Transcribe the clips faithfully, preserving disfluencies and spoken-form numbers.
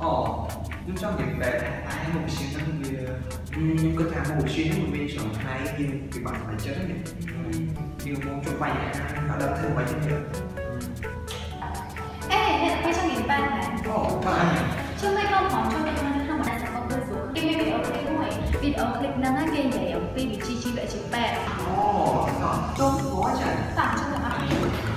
Ồ, nhưng trong việc về ai một cái chuyện đó thì nhưng có tham một chuyện của mình trong hai thì cái bản phải chết đấy nhưng muốn chụp bài và đập thêm bài chân được. Ê, hiện quay trong nghìn ban này. Ồ, phải. Chứ mấy con hỏi cho mình nó không phải là có cơ số. Cái video clip của mày, video clip năng á game để ở pin vị trí chi vậy chữ bè. Ồ, nó tốt quá trời. Tạm cho các bạn.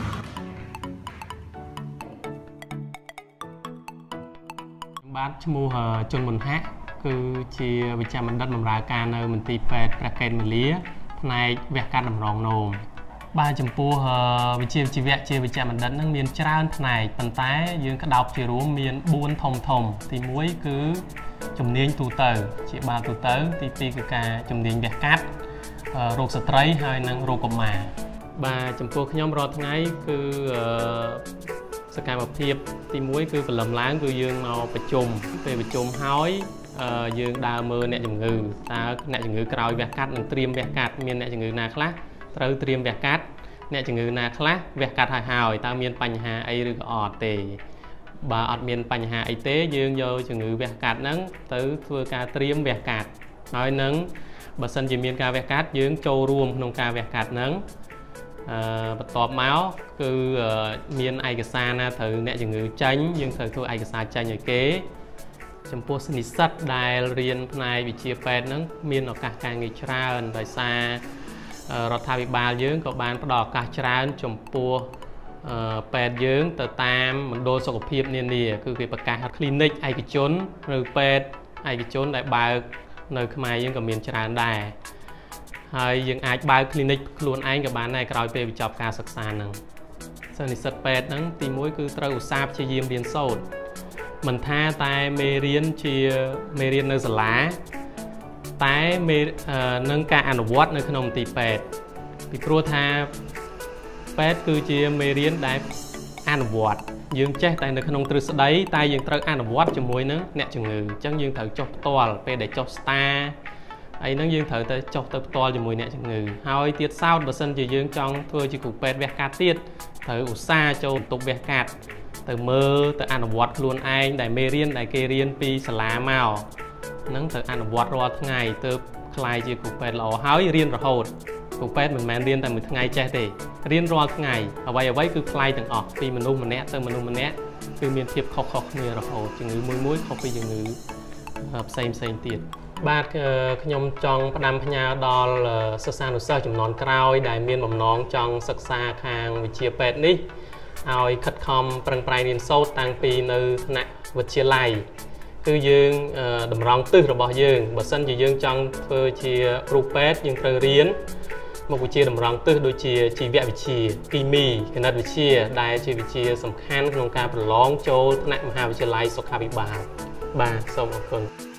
បាទឈ្មោះជុនមុនហាក់គឺជាវិជ្ជាបណ្ឌិតបម្រើការនៅមន្ទីរពេទ្យព្រះកេតមាលាផ្នែកវះកាត់តម្រងនោមបាទចំពោះវិជ្ជាជីវៈជាវិជ្ជាបណ្ឌិតនឹងមានច្រើនផ្នែកប៉ុន្តែយើងក្តោបជារួមមាន បួន ធំធំទីមួយគឺជំនាញទូទៅជាបាលទូទៅទីពីរគឺការជំនាញវះកាត់រោគស្ត្រីហើយនិងរោគកុមារបាទចំពោះខ្ញុំរាល់ថ្ងៃគឺសកម្មភាពទីមួយគឺព្រលឹមឡើងគឺយើងមកប្រជុំពេលប្រជុំហើយយើងដើរមើលអ្នកជំងឺតើអ្នកជំងឺក្រោយវះកាត់និងត្រៀមវះកាត់មានអ្នកជំងឺណាខ្លះត្រូវត្រៀមវះកាត់អ្នកជំងឺណាខ្លះវះកាត់ហើយហើយតើមានបញ្ហាអីឬក៏អត់ទេបើអត់មានបញ្ហាអីទេយើងយកជំងឺវះកាត់ហ្នឹងទៅធ្វើការត្រៀមវះកាត់ហើយនឹងបើសិនជាមានការវះកាត់យើងចូលរួមក្នុងការវះកាត់ហ្នឹងបន្ទាប់មកគឺមានឯកសារណាត្រូវអ្នកជំងឺចាញ់យើងត្រូវធ្វើឯកសារចាញ់ឲ្យគេចំពោះនិស្សិតដែលរៀនផ្នែកវិជ្ជាពេទ្យហ្នឹងមានឱកាសការងារច្រើនដោយសាររដ្ឋាភិបាលយើងក៏បានផ្ដល់ឱកាសច្រើនចំពោះពេទ្យយើងទៅតាមមណ្ឌលសុខភាពនានាគឺគេប្រកាស clinic ឯកជនឬពេទ្យឯកជនដែលបើកនៅខ្មែរយើងក៏មានច្រើនដែរហើយយើងអាចបើក clinic ខ្លួនឯងក៏បានដែរក្រោយពេលបញ្ចប់ការសិក្សាហ្នឹងសិស្សនិស្សិតពេទ្យហ្នឹងទីមួយគឺត្រូវឧស្សាហ៍ព្យាយាមរៀនសូត្រមិនថាតែមេរៀនជាមេរៀននៅសាលាតែមេនឹងការអនុវត្តនៅក្នុងមន្ទីរពេទ្យពីព្រោះថាពេទ្យគឺជាមេរៀនដែលអនុវត្តយើងចេះតែនៅក្នុងទ្រឹស្ដីតែយើងត្រូវអនុវត្តជាមួយនឹងអ្នកជំងឺអញ្ចឹងយើងត្រូវចុះផ្ទាល់ពេលដែលចុះស្តាអីហ្នឹងយើងត្រូវទៅចុះទៅផ្ទាល់ជាមួយអ្នកជំងឺហើយទៀតសោតបើសិនជាយើងចង់ធ្វើជាគ្រូពេទ្យវះកាត់ទៀតត្រូវឧស្សាហ៍ចូលបន្ទប់វះកាត់ទៅមើលទៅអនុវត្តខ្លួនឯងដែលមេរៀនដែលគេរៀនពីសាលាមកហ្នឹងទៅអនុវត្តរាល់ថ្ងៃទើបក្លាយជាគ្រូពេទ្យល្អហើយរៀនរហូតគ្រូពេទ្យមិនមែនរៀនតែមួយថ្ងៃចេះទេរៀនរាល់ថ្ងៃអ្វីអ្វីគឺប្លែកទាំងអស់ពីមនុស្សម្នាក់ទៅមនុស្សម្នាក់គឺមានភាពខុសៗគ្នារហូតជំងឺមួយមួយខុសពីជំងឺផ្សេងផ្សេងទៀតបាទខ្ញុំចង់ផ្ដាំផ្ញើដល់សិស្សានុសិស្សចំនួនក្រោយដែលមានបំណងចង់សិក្សាខាងវិជ្ជាពេទ្យនេះឲ្យខិតខំប្រឹងប្រែងរៀនសូត្រតាំងពីនៅថ្នាក់វិទ្យាល័យគឺយើងតម្រង់ទិសរបស់យើងបើសិនជាយើងចង់ធ្វើជាគ្រូពេទ្យយើងត្រូវរៀនមុខវិជ្ជាតម្រង់ទិសដូចជាជីវវិទ្យាគីមីគណិតវិទ្យាដែលជាវិជ្ជាសំខាន់ក្នុងការប្រឡងចូលថ្នាក់មហាវិទ្យាល័យសុខាភិបាលបាទសូមអរគុណ